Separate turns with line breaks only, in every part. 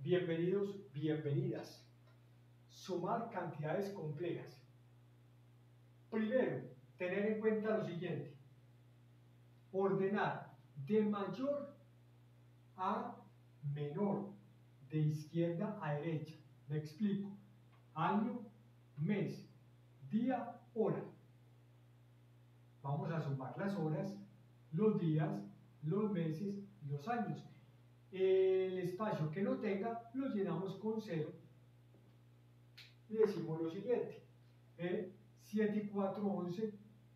Bienvenidos, bienvenidas. Sumar cantidades complejas. Primero, tener en cuenta lo siguiente. Ordenar de mayor a menor, de izquierda a derecha. Me explico. Año, mes, día, hora. Vamos a sumar las horas, los días, los meses y los años. El espacio que no tenga lo llenamos con 0 y decimos lo siguiente: 7 y 4, 11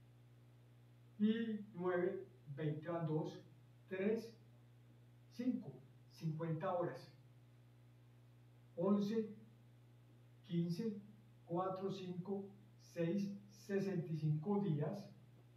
y 9, 20 van 2, 3, 5, 50 horas. 11, 15, 4, 5, 6, 65 días,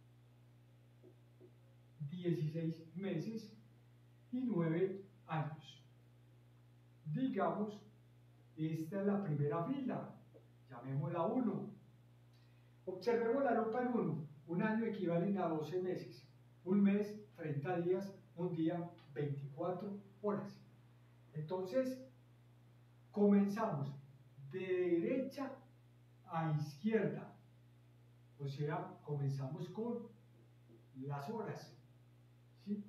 16 meses y 9 años. Digamos, esta es la primera fila, llamémosla 1. Observemos la lupa en 1. Un año equivale a 12 meses, un mes 30 días, un día 24 horas. Entonces, comenzamos de derecha a izquierda, o sea, comenzamos con las horas, ¿sí?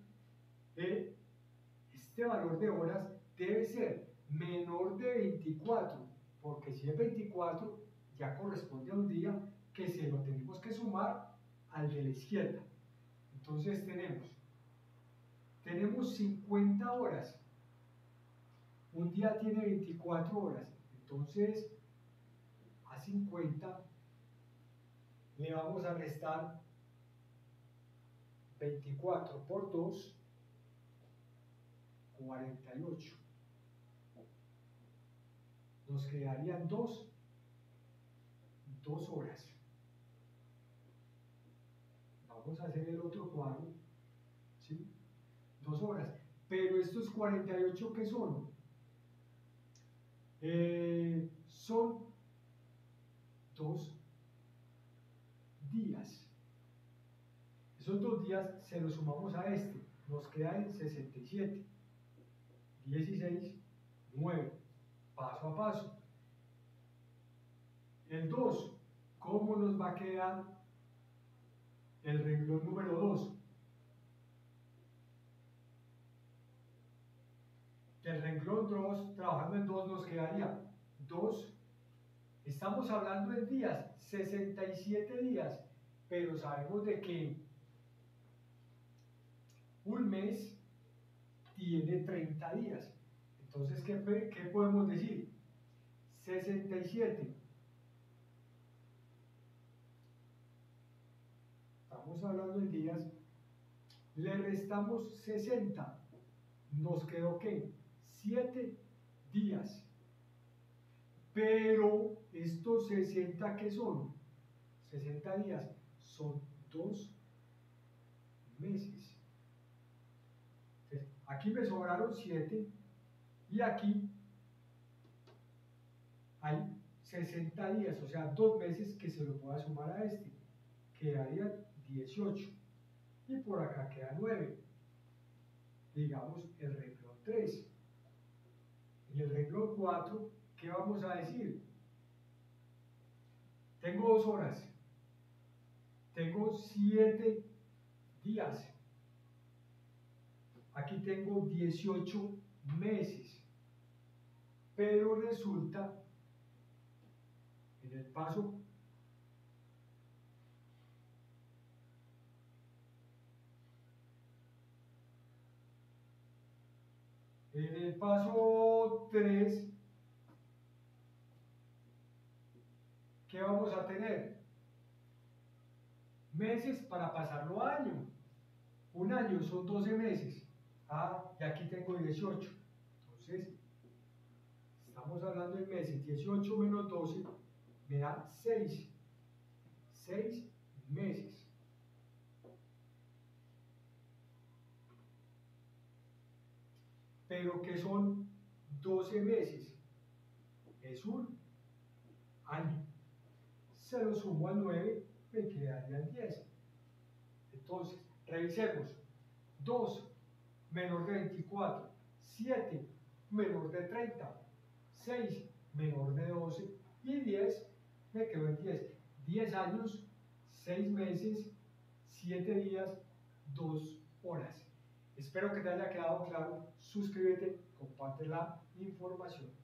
Este valor de horas debe ser menor de 24, porque si es 24 ya corresponde a un día que se lo tenemos que sumar al de la izquierda. Entonces tenemos 50 horas, un día tiene 24 horas, entonces a 50 le vamos a restar 24 por 2, 48. Nos quedarían 2 horas. Vamos a hacer el otro cuadro, ¿sí? 2 horas. Pero estos 48, ¿qué son? Son 2 días. Esos 2 días se los sumamos a este. Nos queda en 67. 16, 9. Paso a paso. El 2, ¿cómo nos va a quedar el renglón número 2? Del renglón 2, trabajando en 2, nos quedaría 2. Estamos hablando de días, 67 días, pero sabemos de que un mes tiene 30 días. Entonces, ¿qué podemos decir? 67. Estamos hablando en días. Le restamos 60. Nos quedó ¿qué? 7 días. Pero estos 60, ¿qué son? 60 días son 2 meses. Entonces, aquí me sobraron 7 y aquí hay 60 días, o sea, 2 meses que se lo pueda sumar a este. Quedarían 18. Y por acá queda 9. Digamos el renglón 3. Y el renglón 4, ¿qué vamos a decir? Tengo 2 horas. Tengo 7 días. Aquí tengo 18 meses. Pero resulta, en el paso En el paso 3, ¿qué vamos a tener? Meses para pasarlo a año. Un año son 12 meses. Y aquí tengo 18. Entonces, estamos hablando de meses. 18 menos 12 me da 6. 6 meses. Pero ¿qué son 12 meses? Es un año. Se lo sumo al 9, me quedarían 10. Entonces, revisemos. 2 menos de 24, 7 menor de 30, 6 menor de 12 y 10 me quedo en 10. 10 años, 6 meses, 7 días, 2 horas. Espero que te haya quedado claro. Suscríbete, comparte la información.